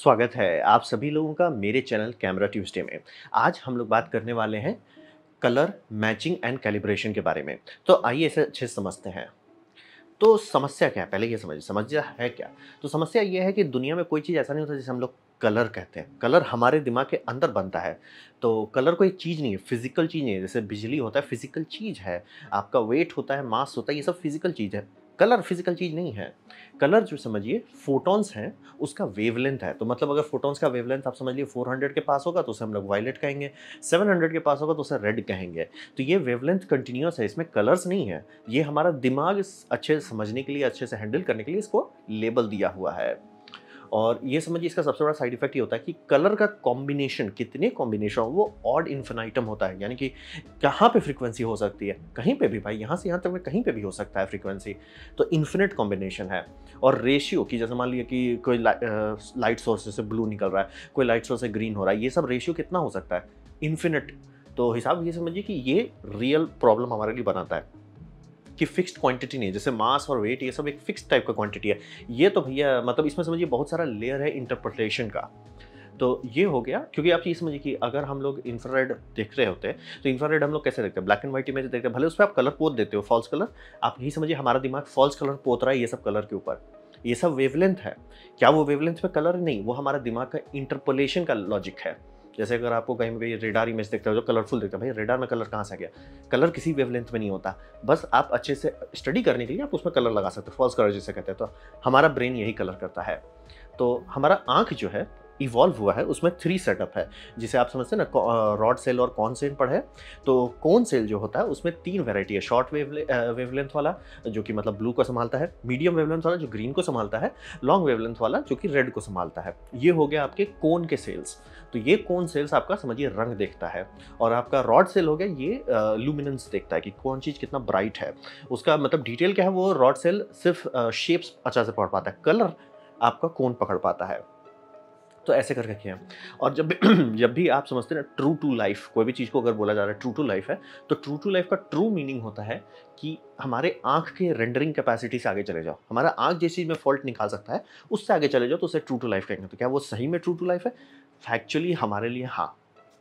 स्वागत है आप सभी लोगों का मेरे चैनल कैमरा ट्यूसडे में। आज हम लोग बात करने वाले हैं कलर मैचिंग एंड कैलिब्रेशन के बारे में। तो आइए इसे अच्छे से समझते हैं। तो समस्या क्या है, पहले ये समझिए समस्या है क्या। तो समस्या ये है कि दुनिया में कोई चीज़ ऐसा नहीं होता जिसे हम लोग कलर कहते हैं। कलर हमारे दिमाग के अंदर बनता है। तो कलर कोई चीज़ नहीं है, फिजिकल चीज़ नहीं है। जैसे बिजली होता है, फिजिकल चीज़ है। आपका वेट होता है, मास होता है, ये सब फिजिकल चीज़ है। कलर फिजिकल चीज़ नहीं है। कलर जो समझिए फोटॉन्स हैं, उसका वेवलेंथ है। तो मतलब अगर फोटॉन्स का वेवलेंथ आप समझ लीजिए 400 के पास होगा तो उसे हम लोग वायलेट कहेंगे, 700 के पास होगा तो उसे रेड कहेंगे। तो ये वेवलेंथ कंटिन्यूअस है, इसमें कलर्स नहीं है। ये हमारा दिमाग अच्छे से समझने के लिए, अच्छे से हैंडल करने के लिए इसको लेबल दिया हुआ है। और ये समझिए इसका सबसे बड़ा साइड इफेक्ट ये होता है कि कलर का कॉम्बिनेशन, कितने कॉम्बिनेशन वो ऑड इन्फिनाइटम होता है। यानी कि कहाँ पे फ्रीक्वेंसी हो सकती है, कहीं पे भी भाई, यहाँ से यहाँ तक में कहीं पे भी हो सकता है फ्रीक्वेंसी। तो इन्फिनिट कॉम्बिनेशन है। और रेशियो की, जैसे मान लिया कि कोई लाइट सोर्स से ब्लू निकल रहा है, कोई लाइट सोर्स से ग्रीन हो रहा है, ये सब रेशियो कितना हो सकता है, इन्फिनिट। तो हिसाब ये समझिए कि ये रियल प्रॉब्लम हमारे लिए बनाता है कि फिक्स्ड क्वांटिटी नहीं है। जैसे मास और वेट, ये सब एक फिक्स्ड टाइप का क्वांटिटी है। ये तो भैया मतलब इसमें समझिए बहुत सारा लेयर है इंटरप्रिटेशन का। तो ये हो गया, क्योंकि आप ये समझिए कि अगर हम लोग इंफ्रारेड देख रहे होते हैं तो इंफ्रारेड हम लोग कैसे देखते हैं, ब्लैक एंड व्हाइट इमेज देखते हैं। भले उस पर आप कलर पोत देते हो, फॉल्स कलर। आप यही समझिए हमारा दिमाग फॉल्स कलर पोत रहा है ये सब कलर के ऊपर। ये सब वेवलेंथ है। क्या वो वेवलेंथ पे कलर नहीं, वो हमारा दिमाग का इंटरपोलेशन का लॉजिक है। जैसे अगर आपको कहीं भी रेडार इमेज देखते हो जो कलरफुल दिखता है, भाई रेडार में कलर कहाँ से आ गया। कलर किसी वेवलेंथ में नहीं होता। बस आप अच्छे से स्टडी करने के लिए आप उसमें कलर लगा सकते हो, फॉल्स कलर जिसे कहते हैं। तो हमारा ब्रेन यही कलर करता है। तो हमारा आंख जो है इवॉल्व हुआ है, उसमें 3 सेटअप है, जिसे आप समझते हैं ना, रॉड सेल और कॉन सेल पढ़े। तो कॉन सेल जो होता है उसमें 3 वैरायटी है। शॉर्ट वेवलेंथ वाला जो कि मतलब ब्लू को संभालता है, मीडियम वेवलेंथ वाला जो ग्रीन को संभालता है, लॉन्ग वेवलेंथ वाला जो कि रेड को संभालता है। ये हो गया आपके कोन के सेल्स। तो ये कोन सेल्स आपका समझिए रंग देखता है। और आपका रॉड सेल हो गया, ये लुमिनेंस देखता है कि कौन चीज़ कितना ब्राइट है। उसका मतलब डिटेल क्या है, वो रॉड सेल सिर्फ शेप्स अच्छा से पढ़ पाता है, कलर आपका कौन पकड़ पाता है। तो ऐसे करके किया। और जब भी जब भी आप समझते हैं ना ट्रू टू लाइफ, कोई भी चीज़ को अगर बोला जा रहा है ट्रू टू लाइफ है, तो ट्रू टू लाइफ का ट्रू मीनिंग होता है कि हमारे आँख के रेंडरिंग कैपेसिटी से आगे चले जाओ। हमारा आँख जिस चीज़ में फॉल्ट निकाल सकता है, उससे आगे चले जाओ तो उसे ट्रू टू लाइफ कहेंगे। तो क्या वो सही में ट्रू टू लाइफ है? फैक्चुअली हमारे लिए हाँ।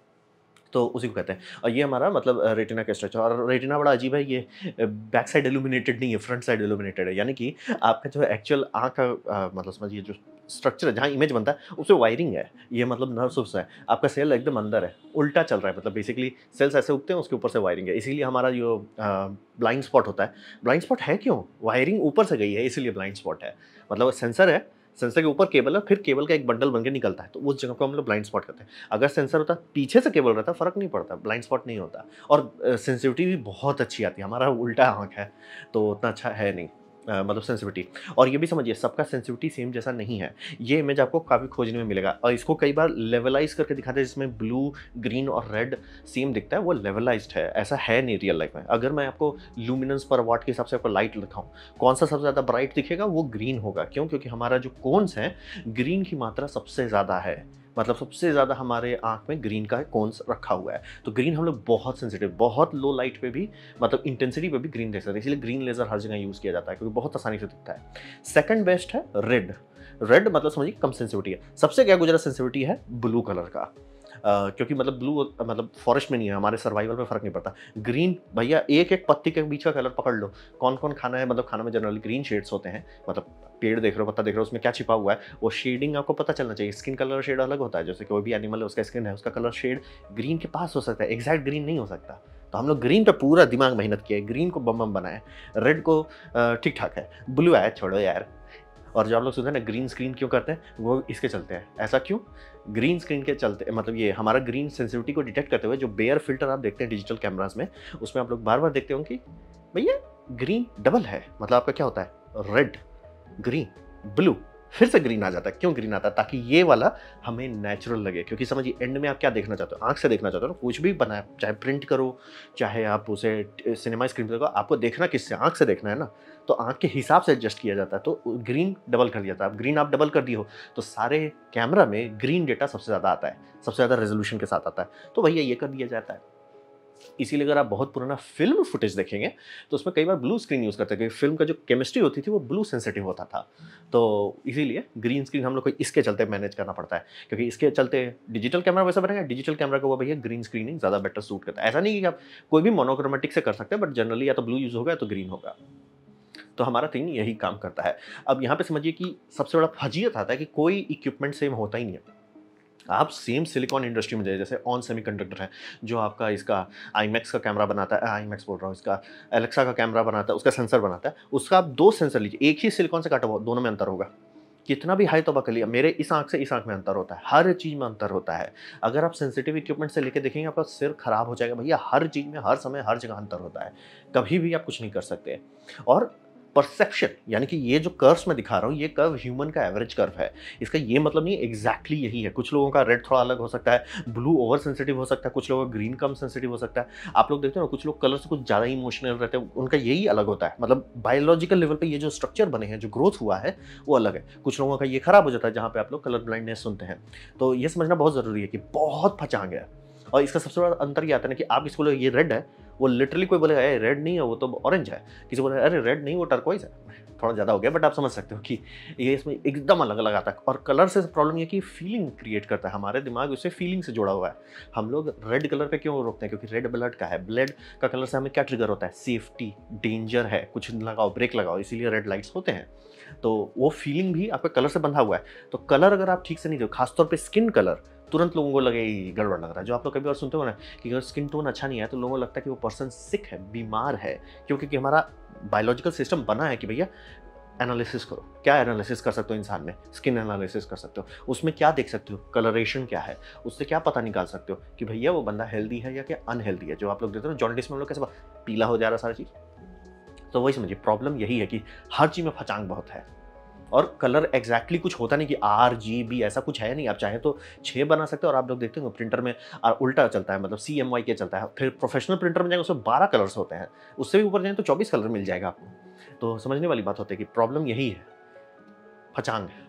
तो उसी को कहते हैं। और ये हमारा मतलब रेटिना का स्ट्रक्चर। और रेटिना बड़ा अजीब है, ये बैक साइड इल्यूमिनेटेड नहीं है, फ्रंट साइड इल्यूमिनेटेड है। यानी कि आपका जो एक्चुअल आँख का मतलब समझिए जो स्ट्रक्चर है, जहाँ इमेज बनता है उसमें वायरिंग है। ये मतलब नर्व्स है, आपका सेल एकदम अंदर है, उल्टा चल रहा है। मतलब बेसिकली सेल्स ऐसे उगते हैं, उसके ऊपर से वायरिंग है। इसीलिए हमारा जो ब्लाइंड स्पॉट होता है, ब्लाइंड स्पॉट है क्यों? वायरिंग ऊपर से गई है, इसीलिए ब्लाइंड स्पॉट है। मतलब सेंसर है, सेंसर के ऊपर केबल है, फिर केबल का एक बंडल बन के निकलता है, तो उस जगह को हम लोग ब्लाइंड स्पॉट कहते हैं। अगर सेंसर होता पीछे से केबल रहता, फर्क नहीं पड़ता, ब्लाइंड स्पॉट नहीं होता। और सेंसिटिविटी भी बहुत अच्छी आती है। हमारा उल्टा आँख है तो उतना अच्छा है नहीं, मतलब सेंसिटिविटी। और ये भी समझिए सबका सेंसिटिविटी सेम जैसा नहीं है। ये इमेज आपको काफ़ी खोजने में मिलेगा, और इसको कई बार लेवलाइज करके दिखाते हैं, जिसमें ब्लू, ग्रीन और रेड सेम दिखता है, वो लेवलाइज्ड है। ऐसा है नहीं रियल लाइफ में। अगर मैं आपको लुमिनेंस पर वाट के हिसाब से आपको लाइट दिखाऊं, कौन सा सबसे ज़्यादा ब्राइट दिखेगा, वो ग्रीन होगा। क्यों? क्योंकि हमारा जो कोन्स है, ग्रीन की मात्रा सबसे ज़्यादा है। मतलब सबसे ज़्यादा हमारे आँख में ग्रीन का कोन्स रखा हुआ है। तो ग्रीन हम लोग बहुत सेंसिटिव, बहुत लो लाइट पे भी, मतलब इंटेंसिटी पे भी ग्रीन देख सकते हैं। इसलिए ग्रीन लेज़र हर जगह यूज़ किया जाता है, क्योंकि बहुत आसानी से दिखता है। सेकंड बेस्ट है रेड। रेड मतलब समझिए कम सेंसिटिविटी है। सबसे क्या गुजरा सेंसिटिविटी है ब्लू कलर का। क्योंकि मतलब ब्लू मतलब फॉरेस्ट में नहीं है, हमारे सर्वाइवल में फ़र्क नहीं पड़ता। ग्रीन भैया एक एक पत्ती के बीच का कलर पकड़ लो, कौन कौन खाना है। मतलब खाना में जनरली ग्रीन शेड्स होते हैं। मतलब पेड़ देख रहे हो, पत्ता देख रहे हो, उसमें क्या छिपा हुआ है, वो शेडिंग आपको पता चलना चाहिए। स्किन कलर शेड अलग होता है, जैसे कोई भी एनिमल है उसका स्किन है, उसका कलर शेड ग्रीन के पास हो सकता है, एग्जैक्ट ग्रीन नहीं हो सकता। तो हम लोग ग्रीन पे पूरा दिमाग मेहनत किया है, ग्रीन को बम बम बनाया, रेड को ठीक ठाक है, ब्लू है छोड़ो यार। और जो आप लोग सुनते हैं ना ग्रीन स्क्रीन क्यों करते हैं, वो इसके चलते हैं। ऐसा क्यों? ग्रीन स्क्रीन के चलते, मतलब ये हमारा ग्रीन सेंसिटिविटी को डिटेक्ट करते हुए जो बेयर फिल्टर आप देखते हैं डिजिटल कैमरास में, उसमें आप लोग बार बार देखते होंगे कि भैया ग्रीन डबल है। मतलब आपका क्या होता है, रेड, ग्रीन, ब्लू, फिर से ग्रीन आ जाता है। क्यों ग्रीन आता है? ताकि ये वाला हमें नेचुरल लगे। क्योंकि समझिए एंड में आप क्या देखना चाहते हो, आंख से देखना चाहते हो ना, कुछ भी बनाए, चाहे प्रिंट करो, चाहे आप उसे सिनेमा स्क्रीन पर देखो, आपको देखना किससे, आंख से देखना है ना। तो आंख के हिसाब से एडजस्ट किया जाता है। तो ग्रीन डबल कर दिया था। अब ग्रीन आप डबल कर दी हो तो सारे कैमरा में ग्रीन डेटा सबसे ज़्यादा आता है, सबसे ज़्यादा रेजोल्यूशन के साथ आता है। तो भैया ये कर दिया जाता है। इसीलिए अगर आप बहुत पुराना फ़िल्म फुटेज देखेंगे, तो उसमें कई बार ब्लू स्क्रीन यूज़ करते हैं, क्योंकि फ़िल्म का जो केमिस्ट्री होती थी, वो ब्लू सेंसिटिव होता था। तो इसीलिए ग्रीन स्क्रीन हम लोग को इसके चलते मैनेज करना पड़ता है, क्योंकि इसके चलते डिजिटल कैमरा वैसा बनेगा, डिजिटल कैमरा को वो भैया ग्रीन स्क्रीन ही ज़्यादा बेटर सूट करता है। ऐसा नहीं कि आप कोई भी मोनोक्रोमैटिक से कर सकते हैं, बट जनरली या तो ब्लू यूज़ होगा या तो ग्रीन होगा। तो हमारा थिंग यही काम करता है। अब यहाँ पे समझिए कि सबसे बड़ा फजीयत आता है कि कोई इक्विपमेंट सेम होता ही नहीं है। आप सेम सिलिकॉन इंडस्ट्री में जाइए, जैसे ऑन सेमीकंडक्टर है, जो आपका इसका आईमैक्स का कैमरा बनाता है, आईमैक्स बोल रहा हूँ, इसका एलेक्सा का कैमरा बनाता है, उसका सेंसर बनाता है, उसका आप 2 सेंसर लीजिए, एक ही सिलिकॉन से काटा हुआ, दोनों में अंतर होगा। कितना भी हाई तौबा कर लिया, मेरे इस आँख से इस आँख में अंतर होता है, हर चीज़ में अंतर होता है। अगर आप सेंसिटिव इक्विपमेंट से लेके देखेंगे, आपका सिर खराब हो जाएगा भैया, हर चीज़ में, हर समय, हर जगह अंतर होता है। कभी भी आप कुछ नहीं कर सकते। और परसेप्शन, यानी कि ये जो कर्व्स मैं दिखा रहा हूँ, ये कर्व ह्यूमन का एवरेज कर्व है। इसका ये मतलब नहीं एग्जैक्टली यही है। कुछ लोगों का रेड थोड़ा अलग हो सकता है, ब्लू ओवर सेंसिटिव हो सकता है, कुछ लोगों का ग्रीन कम सेंसिटिव हो सकता है। आप लोग देखते हो ना, कुछ लोग कलर से कुछ ज़्यादा इमोशनल रहते हैं, उनका यही अलग होता है। मतलब बायोलॉजिकल लेवल पे ये जो स्ट्रक्चर बने हैं, जो ग्रोथ हुआ है, वो अलग है। कुछ लोगों का ये खराब हो जाता है, जहाँ पे आप लोग कलर ब्लाइंडनेस सुनते हैं। तो ये समझना बहुत ज़रूरी है कि बहुत फचांग है। और इसका सबसे बड़ा अंतर ये आता है ना कि आप किसी को बोले ये रेड है, वो लिटरली कोई बोलेगा ए रेड नहीं है, वो तो ऑरेंज है। किसी को बोले अरे रेड नहीं, वो टर्कोइज है। थोड़ा ज़्यादा हो गया, बट आप समझ सकते हो कि ये इसमें एकदम अलग अलग आता है। और कलर से प्रॉब्लम ये कि फीलिंग क्रिएट करता है, हमारे दिमाग उससे फीलिंग से जुड़ा हुआ है। हम लोग रेड कलर पे क्यों रोकते हैं? क्योंकि रेड ब्लड का है। ब्लड का कलर से हमें क्या ट्रिगर होता है? सेफ्टी, डेंजर है, कुछ लगाओ, ब्रेक लगाओ, इसीलिए रेड लाइट्स होते हैं। तो वो फीलिंग भी आपके कलर से बंधा हुआ है। तो कलर अगर आप ठीक से नहीं दो, खासतौर पर स्किन कलर, तुरंत लोगों को लगे ये गड़बड़ लग रहा है। जो आप लोग कभी और सुनते हो ना कि अगर स्किन टोन अच्छा नहीं है, तो लोगों को लगता है कि वो पर्सन सिक है, बीमार है। क्योंकि हमारा बायोलॉजिकल सिस्टम बना है कि भैया एनालिसिस करो। क्या एनालिसिस कर सकते हो इंसान में? स्किन एनालिसिस कर सकते हो। उसमें क्या देख सकते हो? कलरेशन क्या है? उससे क्या पता निकाल सकते हो कि भैया वो बंदा हेल्दी है या क्या अनहेल्दी है। जो आप लोग देखते हो ना जॉन्डिस में, हम लोग कैसे पीला हो जा रहा है सारी चीज़। तो वही समझिए, प्रॉब्लम यही है कि हर चीज़ में फचांग बहुत है। और कलर एग्जैक्टली कुछ होता नहीं कि RGB ऐसा कुछ है नहीं। आप चाहे तो 6 बना सकते हो। और आप लोग देखते हो प्रिंटर में उल्टा चलता है, मतलब CMYK चलता है। फिर प्रोफेशनल प्रिंटर में जाएंगे, उसमें 12 कलर्स होते हैं। उससे भी ऊपर जाए तो 24 कलर मिल जाएगा आपको। तो समझने वाली बात होती है कि प्रॉब्लम यही है, फचांग है।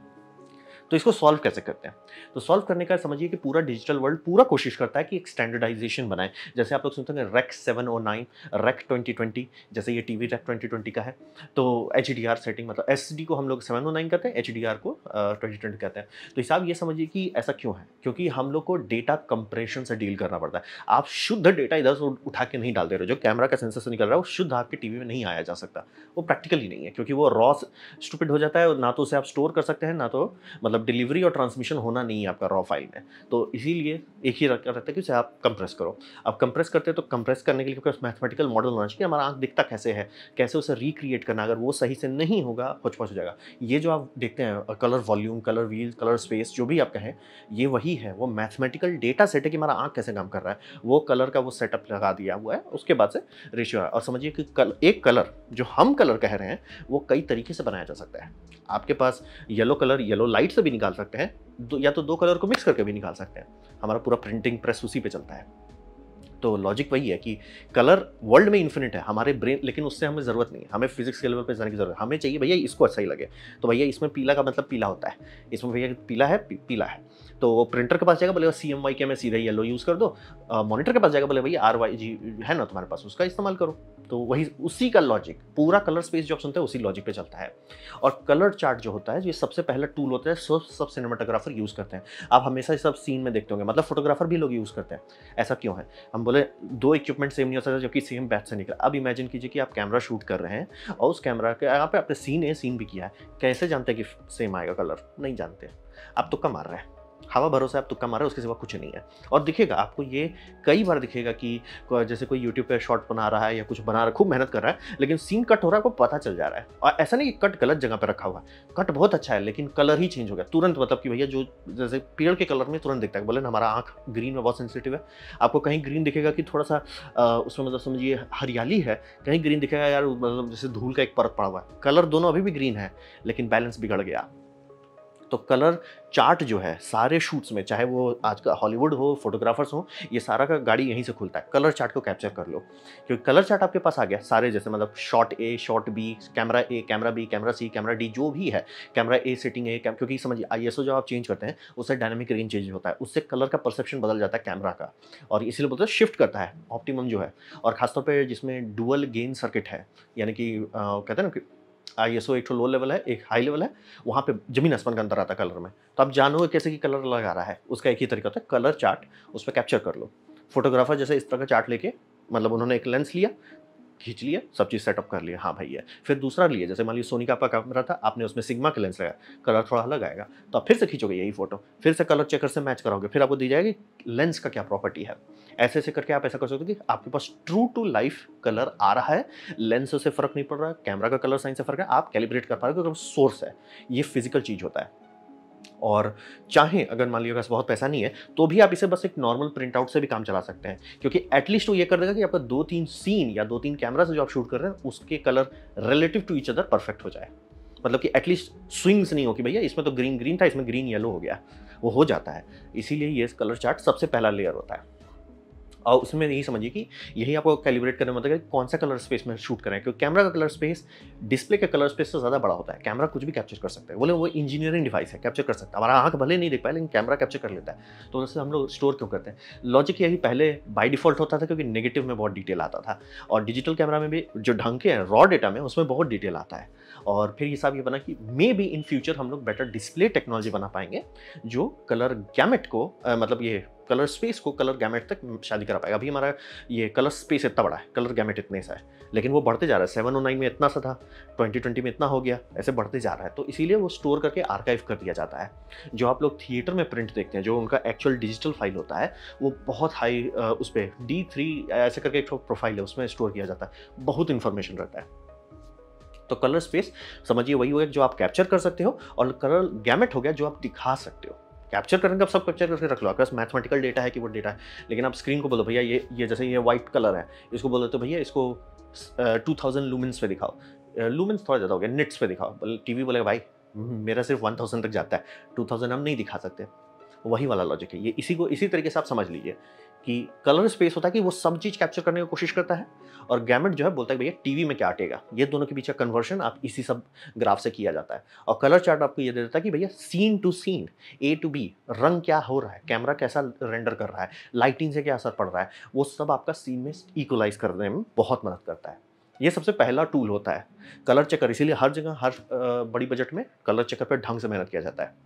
तो इसको सॉल्व कैसे करते हैं? तो सॉल्व करने का समझिए कि पूरा डिजिटल वर्ल्ड पूरा कोशिश करता है कि एक स्टैंडर्डाइजेशन बनाए। जैसे आप लोग सुनते हैं रेक 709, रेक 2020, जैसे ये टीवी रेक 2020 का है। तो HDR सेटिंग, मतलब SD को हम लोग 709 कहते हैं, HDR को 2020 कहते हैं। तो हिसाब ये समझिए कि ऐसा क्यों है? क्योंकि हम लोग को डेटा कंप्रेशन से डील करना पड़ता है। आप शुद्ध डेटा इधर से उठा के नहीं डाल दे रहे। जो कैमरा का सेंसर से निकल रहा है, वो शुद्ध आपके टीवी में नहीं आया जा सकता। वो प्रैक्टिकली नहीं है, क्योंकि वो रॉ स्टूपिड हो जाता है, और ना तो उसे आप स्टोर कर सकते हैं, ना तो मतलब डिलीवरी और ट्रांसमिशन होना नहीं है आपका रॉ फाइल में। तो इसीलिए एक ही रहता है कि उसे आप कंप्रेस करो। अब कंप्रेस करते हैं तो कंप्रेस करने के लिए क्योंकि मैथमेटिकल मॉडल होना चाहिए कि हमारा आंख दिखता कैसे है, कैसे उसे रिक्रिएट करना। अगर वो सही से नहीं होगा, होच-पोच हो जाएगा। ये जो आप देखते हैं colour volume, colour wheel, colour space, जो भी आप कहें, ये वही है। वो मैथमेटिकल डेटा सेट है कि हमारा आंख कैसे काम कर रहा है। वो कलर का वो सेटअप लगा दिया हुआ है, उसके बाद से रेशियो है। और समझिए कि एक कलर जो हम कलर कह रहे हैं, वो कई तरीके से बनाया जा सकता है। आपके पास येलो कलर येलो लाइट से भी निकाल सकते हैं, या तो 2 कलर को मिक्स करके भी निकाल सकते हैं। हमारा पूरा प्रिंटिंग प्रेस उसी पे चलता है। तो लॉजिक वही है कि कलर वर्ल्ड में इन्फिनिट है, हमारे ब्रेन, लेकिन उससे हमें ज़रूरत नहीं है। हमें फिजिक्स के लेवल पे जाने की ज़रूरत है। हमें चाहिए भैया इसको अच्छा ही लगे, तो भैया इसमें पीला का मतलब पीला होता है, इसमें भैया पीला है, पीला है। तो वो प्रिंटर के पास जाएगा, बोलेगा CMYK में सीधे येलो यूज़ कर दो। मॉनिटर के पास जाएगा, बोले भैया RYG है ना तुम्हारे पास, उसका इस्तेमाल करो। तो वही उसी का लॉजिक, पूरा कलर स्पेस जो आप सुनते हैं उसी लॉजिक पे चलता है। और कलर चार्ट जो होता है, ये सबसे पहला टूल होता है, सब सिनेमाटोग्राफर यूज़ करते हैं। आप हमेशा सब सीन में देखते होंगे, मतलब फोटोग्राफर भी लोग यूज़ करते हैं। ऐसा क्यों है? हम बोले 2 इक्विपमेंट सेम नहीं हो सकता जबकि सेम बैच से निकला। अब इमेजिन कीजिए कि आप कैमरा शूट कर रहे हैं और उस कैमरा के यहाँ पे आपने सीन भी किया है। कैसे जानते हैं कि सेम आएगा कलर? नहीं जानते। आप तुक्का मार रहे हैं, हवा भरोसा आप तुक्का मार रहे हो, उसके सिवा कुछ नहीं है। और दिखेगा आपको, ये कई बार दिखेगा कि जैसे कोई यूट्यूब पे शॉर्ट बना रहा है या कुछ बना रहा है, खूब मेहनत कर रहा है, लेकिन सीन कट हो रहा है, आपको पता चल जा रहा है। और ऐसा नहीं कि कट गलत जगह पे रखा हुआ है, कट बहुत अच्छा है, लेकिन कलर ही चेंज हो गया तुरंत। मतलब कि भैया जो जैसे पेड़ के कलर में तुरंत दिखता है, बोले ना हमारा आँख ग्रीन में बहुत सेंसिटिव है। आपको कहीं ग्रीन दिखेगा कि थोड़ा सा उसमें मतलब समझिए हरियाली है, कहीं ग्रीन दिखेगा यार मतलब जैसे धूल का एक परत पड़ा हुआ है। कलर दोनों अभी भी ग्रीन है, लेकिन बैलेंस बिगड़ गया। तो कलर चार्ट जो है सारे शूट्स में, चाहे वो आज का हॉलीवुड हो, फोटोग्राफर्स हो, ये सारा का गाड़ी यहीं से खुलता है। कलर चार्ट को कैप्चर कर लो, क्योंकि कलर चार्ट आपके पास आ गया सारे, जैसे मतलब shot A, shot B, camera A, camera B, camera C, camera D, जो भी है, कैमरा ए सेटिंग ए, क्योंकि समझिए आईएसओ जब आप चेंज करते हैं उससे डायनामिक रेंज चेंज होता है, उससे कलर का परसेप्शन बदल जाता है कैमरा का, और इसीलिए बोलते हैं शिफ्ट करता है ऑप्टिमम जो है। और खासतौर पर जिसमें डुअल गेन सर्किट है, यानी कि कहते हैं ना कि आईएसओ एक तो लो लेवल है, एक हाई लेवल है, वहाँ पे जमीन आसमान का अंतर आता है कलर में। तो आप जानोगे कैसे कि कलर लगा रहा है, उसका एक ही तरीका होता है, कलर चार्ट उस पर कैप्चर कर लो। फोटोग्राफर जैसे इस तरह का चार्ट लेके, मतलब उन्होंने एक लेंस लिया, खींच लिया, सब चीज़ सेटअप कर लिया, हाँ भाई है। फिर दूसरा लिए, जैसे मान लीजिए सोनी का आपका कैमरा था, आपने उसमें सिग्मा का लेंस लगाया, कलर थोड़ा अलग आएगा, तो आप फिर से खींचोगे यही फोटो, फिर से कलर चेकर से मैच कराओगे, फिर आपको दी जाएगी लेंस का क्या प्रॉपर्टी है। ऐसे ऐसे करके आप ऐसा कर सकते हो कि आपके पास ट्रू टू लाइफ कलर आ रहा है, लेंस से फर्क नहीं पड़ रहा है, कैमरा का कलर साइन से फर्क है, आप कैलिब्रेट कर पा रहे हो क्योंकि सोर्स है, ये फिजिकल चीज़ होता है। और चाहे अगर मान लीजिए बहुत पैसा नहीं है तो भी आप इसे बस एक नॉर्मल प्रिंट आउट से भी काम चला सकते हैं, क्योंकि एटलीस्ट वो ये कर देगा कि आपका 2-3 सीन या 2-3 कैमरा से जो आप शूट कर रहे हैं उसके colour relative to each other perfect हो जाए। मतलब कि एटलीस्ट स्विंग्स नहीं हो कि भैया इसमें तो ग्रीन ग्रीन था, इसमें ग्रीन येलो हो गया, वो हो जाता है। इसीलिए ये कलर चार्ट सबसे पहला लेयर होता है, और उसमें यही समझिए कि यही आपको कैलिब्रेट करने में मतलब कि कौन सा कलर स्पेस में शूट करें, क्योंकि कैमरा का कलर स्पेस डिस्प्ले के कलर स्पेस से ज़्यादा बड़ा होता है। कैमरा कुछ भी कैप्चर कर सकता है, बोले वो इंजीनियरिंग डिवाइस है, कैप्चर कर सकता है, हमारा आंख भले नहीं देख पाए लेकिन कैमरा कैप्चर कर लेता है। तो वैसे हम लोग स्टोर क्यों करते हैं, लॉजिक यही पहले बाय डिफॉल्ट होता था क्योंकि नेगेटिव में बहुत डिटेल आता था, और डिजिटल कैमरा में भी जो ढंग के हैं रॉ डेटा में उसमें बहुत डिटेल आता है। और फिर हिसाब ये बना कि मे बी इन फ्यूचर हम लोग बेटर डिस्प्ले टेक्नोलॉजी बना पाएंगे जो कलर गैमेट को मतलब ये कलर स्पेस को कलर गैमेट तक शादी करा पाएगा। अभी हमारा ये कलर स्पेस इतना बड़ा है, कलर गैमेट इतने सा है, लेकिन वो बढ़ते जा रहा है। 709 में इतना सा था, 2020 में इतना हो गया, ऐसे बढ़ते जा रहा है। तो इसीलिए वो स्टोर करके आर्काइव कर दिया जाता है। जो आप लोग थिएटर में प्रिंट देखते हैं, जो उनका एक्चुअल डिजिटल फाइल होता है, वो बहुत हाई उस पर D3 ऐसे करके एक प्रोफाइल है, उसमें स्टोर किया जाता है, बहुत इंफॉर्मेशन रहता है। तो कलर स्पेस समझिए वही हो गया जो आप कैप्चर कर सकते हो, और कलर गैमेट हो गया जो आप दिखा सकते हो। कैप्चर करने का आप सब कैप्चर करके रख लो, आपके पास मैथमेटिकल डेटा है कि वो डेटा है, लेकिन आप स्क्रीन को बोलो भैया ये जैसे ये वाइट कलर है, इसको बोलो तो भैया इसको 2000 लूमेंस पे दिखाओ, लूमेंस थोड़ा ज़्यादा हो गया, निट्स पे दिखाओ। टीवी बोलेगा भाई मेरा सिर्फ 1000 तक जाता है, 2000 हम नहीं दिखा सकते। वही वाला लॉजिक है ये, इसी तरीके से आप समझ लीजिए कि कलर स्पेस होता है कि वो सब चीज़ कैप्चर करने की कोशिश करता है, और गैमेट जो है बोलता है भैया टीवी में क्या अटेगा। ये दोनों के बीच का कन्वर्शन आप इसी सब ग्राफ से किया जाता है। और कलर चार्ट आपको ये दे देता है कि भैया scene to scene, A to B, रंग क्या हो रहा है, कैमरा कैसा रेंडर कर रहा है, लाइटिंग से क्या असर पड़ रहा है, वो सब आपका सीन में इक्वलाइज करने में बहुत मदद करता है। ये सबसे पहला टूल होता है कलर चेकर। इसीलिए हर जगह हर बड़ी बजट में कलर चेकर पर ढंग से मेहनत किया जाता है।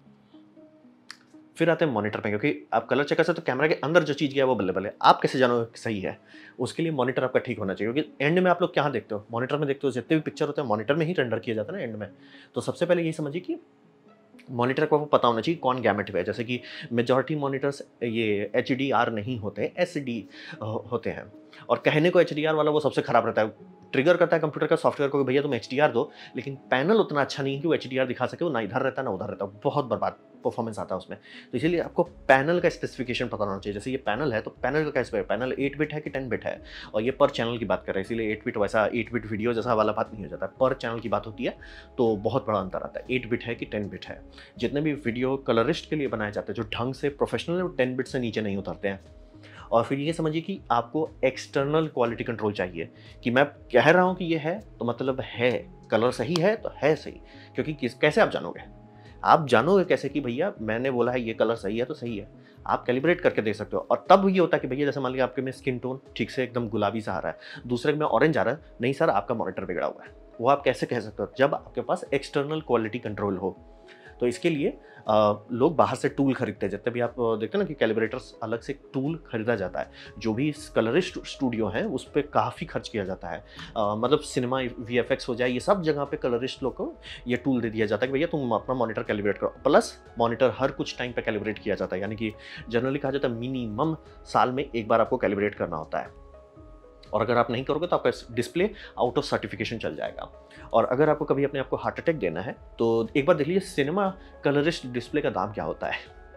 फिर आते हैं मॉनिटर पे, क्योंकि आप कलर चेकर से तो कैमरा के अंदर जो चीज़ गया है वो बल्ले बल्ले, आप कैसे जानो सही है, उसके लिए मॉनिटर आपका ठीक होना चाहिए। क्योंकि एंड में आप लोग क्या देखते हो, मॉनिटर में देखते हो जितने भी पिक्चर होते हैं मॉनिटर में ही रेंडर किया जाता है ना एंड में। तो सबसे पहले यही समझिए कि मॉनिटर को पता होना चाहिए कौन गैमेट पे है। जैसे कि मेजॉरिटी मॉनिटर्स ये HDR नहीं होते, SD होते हैं, और कहने को HDR वाला वो सबसे खराब रहता है, ट्रिगर करता है कंप्यूटर का सॉफ्टवेयर को कि भैया तुम HDR दो, लेकिन पैनल उतना अच्छा नहीं है कि वो HDR दिखा सके, वो ना इधर रहता है ना उधर रहता है, बहुत बर्बाद परफॉर्मेंस आता है उसमें। तो इसीलिए आपको पैनल का स्पेसिफिकेशन पता होना चाहिए। जैसे ये पैनल है तो पैनल का कैसे, पैनल 8 बिट है कि 10 बिट है, और ये पर चैनल की बात कर रहे हैं, इसीलिए 8 बिट वैसा 8 बिट वीडियो जैसा वाला बात नहीं हो जाता, पर चैनल की बात होती है, तो बहुत बड़ा अंतर आता है 8 बिट है कि 10 बिट है। जितने भी वीडियो कलरिस्ट के लिए बनाए जाते हैं जो ढंग से प्रोफेशनल है, वो 10 बिट से नीचे नहीं उतरते हैं। और फिर ये समझिए कि आपको एक्सटर्नल क्वालिटी कंट्रोल चाहिए, कि मैं कह रहा हूँ कि ये है तो मतलब है, कलर सही है तो है सही। क्योंकि कैसे आप जानोगे, आप जानोगे कैसे कि भैया मैंने बोला है ये कलर सही है तो सही है, आप कैलिब्रेट करके देख सकते हो। और तब ये होता है कि भैया जैसे मान लिया आपके में स्किन टोन ठीक से एकदम गुलाबी सा आ रहा है, दूसरे में ऑरेंज आ रहा है, नहीं सर आपका मॉनिटर बिगड़ा हुआ है। वो आप कैसे कह सकते हो, जब आपके पास एक्सटर्नल क्वालिटी कंट्रोल हो। तो इसके लिए लोग बाहर से टूल खरीदते हैं, जितने भी आप देखते हैं ना कि कैलिब्रेटर्स अलग से टूल खरीदा जाता है। जो भी कलरिस्ट स्टूडियो हैं उस पर काफ़ी खर्च किया जाता है, मतलब सिनेमा VFX हो जाए, ये सब जगह पे कलरिस्ट लोग को ये टूल दे दिया जाता है कि भैया तुम अपना मॉनिटर कैलिब्रेट करो। प्लस मॉनिटर हर कुछ टाइम पे कैलिब्रेट किया जाता है, यानी कि जनरली कहा जाता है मिनिमम साल में एक बार आपको कैलिब्रेट करना होता है, और अगर आप नहीं करोगे तो आपका डिस्प्ले आउट ऑफ सर्टिफिकेशन चल जाएगा। और अगर आपको कभी अपने आप को हार्ट अटैक देना है तो एक बार देख लीजिए सिनेमा कलरिस्ट डिस्प्ले का दाम क्या होता है।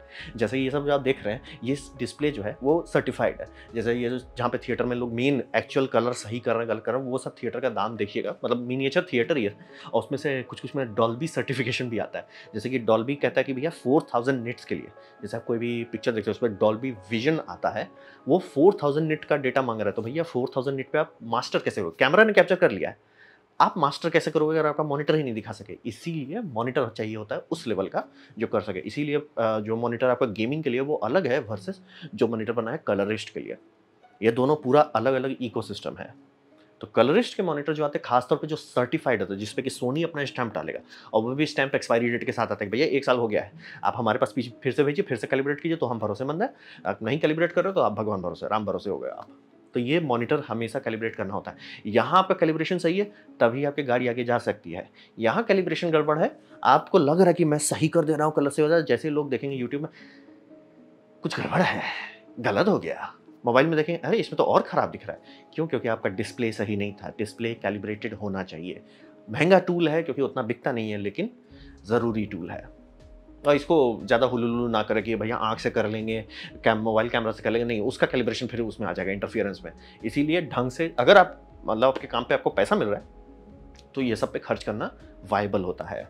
जैसे ये सब जो आप देख रहे हैं, ये डिस्प्ले जो है वो सर्टिफाइड है। जैसे ये जो जहाँ पे थिएटर में लोग मेन एक्चुअल कलर सही कर रहे हैं, गलत कर रहे हैं, वो सब थिएटर का दाम देखिएगा, मतलब मिनिएचर थिएटर ही है, और उसमें से कुछ-कुछ में डॉल्बी सर्टिफिकेशन भी आता है। जैसे कि डॉल्बी कहता है कि भैया 4000 निट्स के लिए, जैसे आप कोई भी पिक्चर देखते हो उसमें डॉल्बी विजन आता है, वो 4000 निट का डेटा माँग रहा है, तो भैया 4000 निट पे आप मास्टर कैसे करोगे? कैमरा ने कैप्चर कर लिया है, आप मास्टर कैसे करोगे अगर आपका मॉनिटर ही नहीं दिखा सके? इसीलिए मॉनिटर चाहिए होता है उस लेवल का जो कर सके। इसीलिए जो मॉनिटर आपका गेमिंग के लिए वो अलग है वर्सेस जो मॉनिटर बना है कलरिस्ट के लिए। ये दोनों पूरा अलग-अलग इकोसिस्टम है। तो कलरिस्ट के मॉनिटर जो आते हैं खासतौर पे जो सर्टिफाइड होते हैं, जिसपे कि सोनी अपना स्टैम्प डालेगा, और वो भी स्टैम्प एक्सपायरी डेट के साथ आता है कि भैया 1 साल हो गया है, आप हमारे पास पीछे फिर से भेजिए, फिर से कैलिब्रेट कीजिए, तो हम भरोसेमंद हैं। आप नहीं कैलिब्रेट कर रहे हो तो आप भगवान भरोसे, राम भरोसे हो गए आप। तो ये मॉनिटर हमेशा कैलिब्रेट करना होता है। यहाँ आपका कैलिब्रेशन सही है, तभी आपकी गाड़ी आगे जा सकती है। यहाँ कैलिब्रेशन गड़बड़ है, आपको लग रहा है कि मैं सही कर दे रहा हूँ, कलर से हो जाए, जैसे लोग देखेंगे यूट्यूब में, कुछ गड़बड़ है, गलत हो गया। मोबाइल में देखें, अरे इसमें तो और ख़राब दिख रहा है। क्यों? क्योंकि आपका डिस्प्ले सही नहीं था। डिस्प्ले कैलिब्रेटेड होना चाहिए। महँगा टूल है क्योंकि उतना बिकता नहीं है, लेकिन ज़रूरी टूल है। और इसको ज़्यादा हुलुलु ना करें कि भैया आँख से कर लेंगे, मोबाइल कैमरा से कर लेंगे, नहीं, उसका कैलिब्रेशन फिर उसमें आ जाएगा इंटरफियरेंस में। इसीलिए ढंग से अगर आप मतलब आपके काम पे आपको पैसा मिल रहा है, तो ये सब पे खर्च करना वायबल होता है।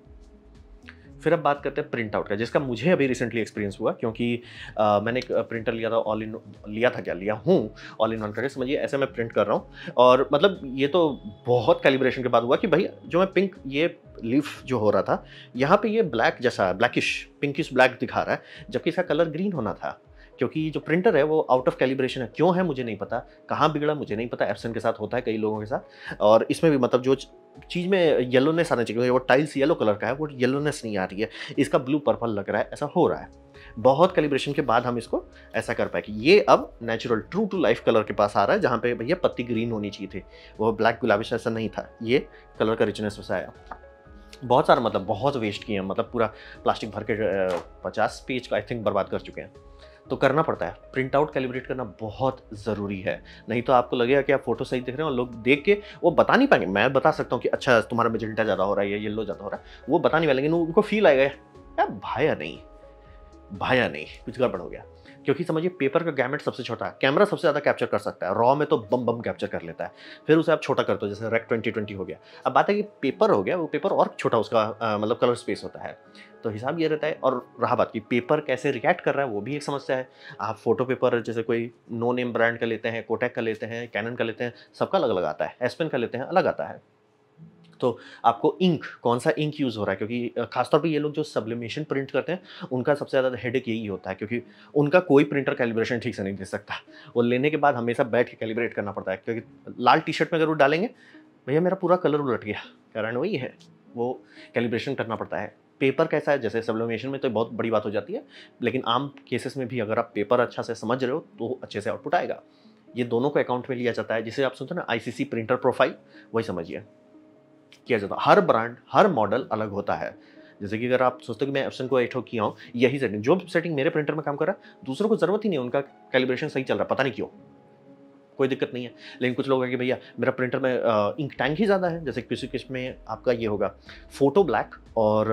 फिर अब बात करते हैं प्रिंट आउट का, जिसका मुझे अभी रिसेंटली एक्सपीरियंस हुआ, क्योंकि मैंने एक प्रिंटर लिया था, लिया हूँ ऑल इन वन करके, समझिए ऐसे मैं प्रिंट कर रहा हूँ। और मतलब ये तो बहुत कैलिब्रेशन के बाद हुआ कि भाई जो मैं पिंक ये लीफ जो हो रहा था, यहाँ पे ये ब्लैक जैसा ब्लैकिश पिंकिश ब्लैक दिखा रहा है, जबकि इसका कलर ग्रीन होना था। क्योंकि जो प्रिंटर है वो आउट ऑफ कैलिब्रेशन है। क्यों है मुझे नहीं पता, कहाँ बिगड़ा मुझे नहीं पता। एप्सन के साथ होता है, कई लोगों के साथ। और इसमें भी मतलब जो चीज़ में येलोनेस आना चाहिए, वो टाइल्स येलो कलर का है, वो येलोनेस नहीं आ रही है, इसका ब्लू पर्पल लग रहा है, ऐसा हो रहा है। बहुत कैलिब्रेशन के बाद हम इसको ऐसा कर पाए कि ये अब natural true to life colour के पास आ रहा है, जहाँ पे भैया पत्ती ग्रीन होनी चाहिए थी, वो ब्लैक गुलाबी ऐसा नहीं था, ये कलर का रिचनेस वैसा आया। बहुत सारा मतलब बहुत वेस्ट किए हैं, मतलब पूरा प्लास्टिक भर के 50 पेज का आई थिंक बर्बाद कर चुके हैं। तो करना पड़ता है, प्रिंट आउट कैलिब्रेट करना बहुत ज़रूरी है। नहीं तो आपको लगेगा कि आप फोटो सही देख रहे हैं और लोग देख के वो बता नहीं पाएंगे। मैं बता सकता हूँ कि अच्छा तुम्हारा मेजेंटा ज़्यादा हो रहा है या येलो ज़्यादा हो रहा है, वो बता नहीं पाएंगे, लेकिन उनको फील आएगा यार भाया नहीं, कुछ गड़बड़ हो गया। क्योंकि समझिए पेपर का गैमेट सबसे छोटा है, कैमरा सबसे ज़्यादा कैप्चर कर सकता है, रॉ में तो बम कैप्चर कर लेता है, फिर उसे आप छोटा करते हो, जैसे रेक 2020 हो गया। अब बात है कि पेपर हो गया, वो पेपर और छोटा उसका मतलब कलर स्पेस होता है, तो हिसाब ये रहता है। और रहा बात कि पेपर कैसे रिएक्ट कर रहा है, वो भी एक समस्या है। आप फोटो पेपर जैसे कोई नो नेम ब्रांड का लेते हैं, कोटैक का लेते हैं, कैनन का लेते हैं, सबका अलग अलग आता है, एसपेन का लेते हैं अलग आता है। तो आपको इंक, कौन सा इंक यूज़ हो रहा है, क्योंकि खासतौर पे ये लोग जो सब्लिमेशन प्रिंट करते हैं, उनका सबसे ज़्यादा हेडेक यही होता है, क्योंकि उनका कोई प्रिंटर कैलिब्रेशन ठीक से नहीं दे सकता। वो लेने के बाद हमेशा बैठ के कैलिब्रेट करना पड़ता है, क्योंकि लाल टी-शर्ट में अगर वो डालेंगे, भैया मेरा पूरा कलर उलट गया, कारण वही है, वो कैलिब्रेशन करना पड़ता है। पेपर कैसा है, जैसे सब्लिमेशन में तो बहुत बड़ी बात हो जाती है, लेकिन आम केसेस में भी अगर आप पेपर अच्छा से समझ रहे हो, तो अच्छे से आउटपुट आएगा। ये दोनों को अकाउंट में लिया जाता है, जिसे आप सुनते हैं ना आईसीसी प्रिंटर प्रोफाइल, वही समझिए किया जाता है। हर ब्रांड, हर मॉडल अलग होता है। जैसे कि अगर आप सोचते हो कि मैं एप्सन को 8 किया हूँ, यही सेटिंग, जो सेटिंग मेरे प्रिंटर में काम कर रहा है, दूसरों को ज़रूरत ही नहीं है, उनका कैलिब्रेशन सही चल रहा है, पता नहीं क्यों, कोई दिक्कत नहीं है। लेकिन कुछ लोग हैं कि भैया मेरा प्रिंटर में इंक टैंक ही ज़्यादा है, जैसे किसी में आपका ये होगा फोटो ब्लैक, और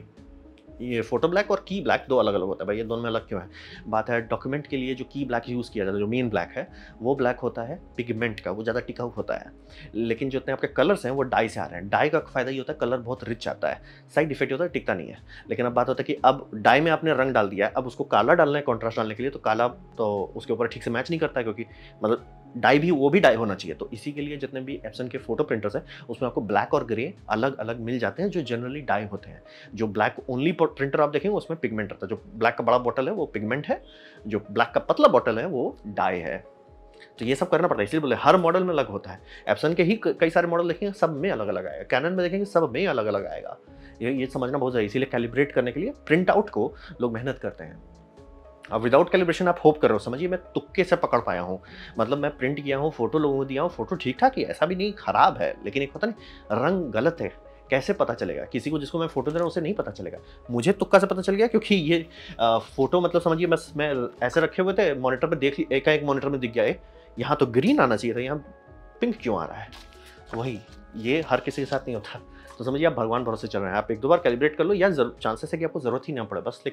ये फोटो ब्लैक और की ब्लैक दो अलग अलग होता है। भाई ये दोनों में अलग क्यों है? बात है डॉक्यूमेंट के लिए जो की ब्लैक यूज़ किया जाता है, जो मेन ब्लैक है, वो ब्लैक होता है पिगमेंट का, वो ज़्यादा टिकाऊ होता है। लेकिन जो इतने आपके कलर्स हैं वो डाई से आ रहे हैं। डाई का फ़ायदा ये होता है कलर बहुत रिच आता है, साइड इफेक्ट होता है टिकता नहीं है। लेकिन अब बात होता है कि अब डाई में आपने रंग डाल दिया है, अब उसको काला डालना है कॉन्ट्रास्ट डालने के लिए, तो काला तो उसके ऊपर ठीक से मैच नहीं करता है, क्योंकि मतलब डाई भी वो भी डाई होना चाहिए। तो इसी के लिए जितने भी एप्सन के फोटो प्रिंटर्स हैं, उसमें आपको ब्लैक और ग्रे अलग अलग मिल जाते हैं, जो जनरली डाई होते हैं। जो ब्लैक ओनली प्रिंटर आप देखेंगे उसमें पिगमेंट रहता है। जो ब्लैक का बड़ा बॉटल है वो पिगमेंट है, जो ब्लैक का पतला बॉटल है वो डाई है। तो ये सब करना पड़ता है, इसलिए बोले हर मॉडल में अलग होता है। एप्सन के ही कई सारे मॉडल देखेंगे, सब में अलग अलग आएगा। कैनन में देखेंगे, सब में अलग अलग आएगा। ये समझना बहुत ज़रूरी है। इसीलिए कैलिब्रेट करने के लिए प्रिंट आउट को लोग मेहनत करते हैं। अब विदाउट कैलिब्रेशन आप होप कर रहे हो, समझिए मैं तुक्के से पकड़ पाया हूँ। मतलब मैं प्रिंट किया हूँ, फोटो लोगों को दिया हूँ, फोटो ठीक ठाक ही है, ऐसा भी नहीं खराब है, लेकिन एक पता नहीं रंग गलत है। कैसे पता चलेगा? किसी को जिसको मैं फोटो दे रहा हूँ उसे नहीं पता चलेगा, मुझे तुक्का से पता चल गया, क्योंकि ये फोटो मतलब समझिए बस मैं ऐसे रखे हुए थे, मॉनिटर पर देख एक मॉनिटर में दिख गया है, यहाँ तो ग्रीन आना चाहिए था, यहाँ पिंक क्यों आ रहा है? वही, ये हर किसी के साथ नहीं होता। तो समझिए आप भगवान भरोसे चल रहे हैं। आप एक दो बार कैलिब्रेट कर लो, या चांसेस है कि आपको ज़रूरत ही ना पड़े बस, लेकिन एक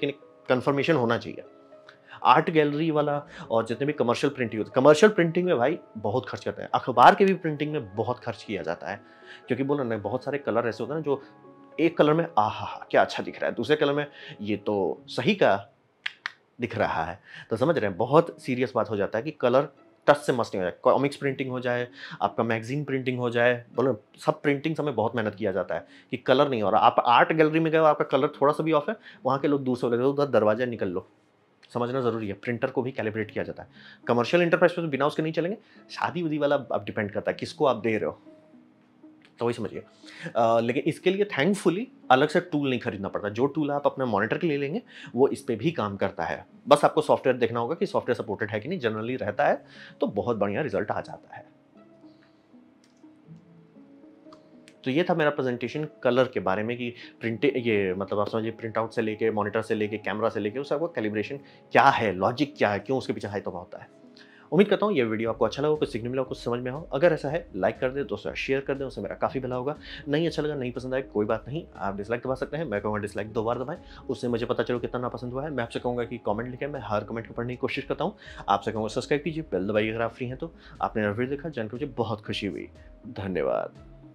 कन्फर्मेशन होना चाहिए। आर्ट गैलरी वाला और जितने भी कमर्शियल प्रिंटिंग होती है, कमर्शियल प्रिंटिंग में भाई बहुत खर्च करते हैं। अखबार के भी प्रिंटिंग में बहुत खर्च किया जाता है, क्योंकि बोलो ना बहुत सारे कलर ऐसे होते हैं ना जो एक कलर में आहा क्या अच्छा दिख रहा है, दूसरे कलर में ये तो सही का दिख रहा है। तो समझ रहे हैं, बहुत सीरियस बात हो जाता है कि कलर टच से मस नहीं हो जाए। कॉमिक्स प्रिंटिंग हो जाए, आपका मैगज़ीन प्रिंटिंग हो जाए, बोलो सब प्रिंटिंग्स में बहुत मेहनत किया जाता है कि कलर नहीं हो रहा। आप आर्ट गैलरी में गए हो, आपका कलर थोड़ा-सा भी ऑफ है, वहाँ के लोग दूर से बोलेंगे उधर दरवाज़ा निकल लो। समझना ज़रूरी है, प्रिंटर को भी कैलिब्रेट किया जाता है। कमर्शियल एंटरप्राइज़ पे तो बिना उसके नहीं चलेंगे। शादी-वादी वाला अब डिपेंड करता है किसको आप दे रहे हो, तो वही समझिए। लेकिन इसके लिए थैंकफुली अलग से टूल नहीं खरीदना पड़ता। जो टूल आप अपने मॉनिटर के लिए लेंगे, वो इस पे भी काम करता है। बस आपको सॉफ्टवेयर देखना होगा कि सॉफ्टवेयर सपोर्टेड है कि नहीं, जनरली रहता है, तो बहुत बढ़िया रिज़ल्ट आ जाता है। तो ये था मेरा प्रेज़ेंटेशन कलर के बारे में कि ये मतलब आप समझिए प्रिंट आउट से लेके, मॉनिटर से लेके, कैमरा से लेके, उस आपको कैलिब्रेशन क्या है, लॉजिक क्या है, क्यों उसके पीछे हाइप होता है। उम्मीद करता हूँ ये वीडियो आपको अच्छा लगा, कुछ सीखने मिला, कुछ समझ में आओ। अगर ऐसा है लाइक कर दें, दोस्तों शेयर कर दें, उससे मेरा काफ़ी भला होगा। नहीं अच्छा लगा, नहीं पसंद आया, कोई बात नहीं, आप डिसलाइक दबा सकते हैं। मैं कहूँगा डिसलाइक 2 बार दबाएँ, उससे मुझे पता चलो कितना नापसंद हुआ है। मैं आपसे कहूँगा कि कमेंट लिखें, मैं हर कमेंट को पढ़ने की कोशिश करता हूँ। आपसे कहूँगा सब्सक्राइब कीजिए, बेल दबाइए अगर आप फ्री हैं तो। आपने वीडियो देखा, जानकर मुझे बहुत खुशी हुई। धन्यवाद।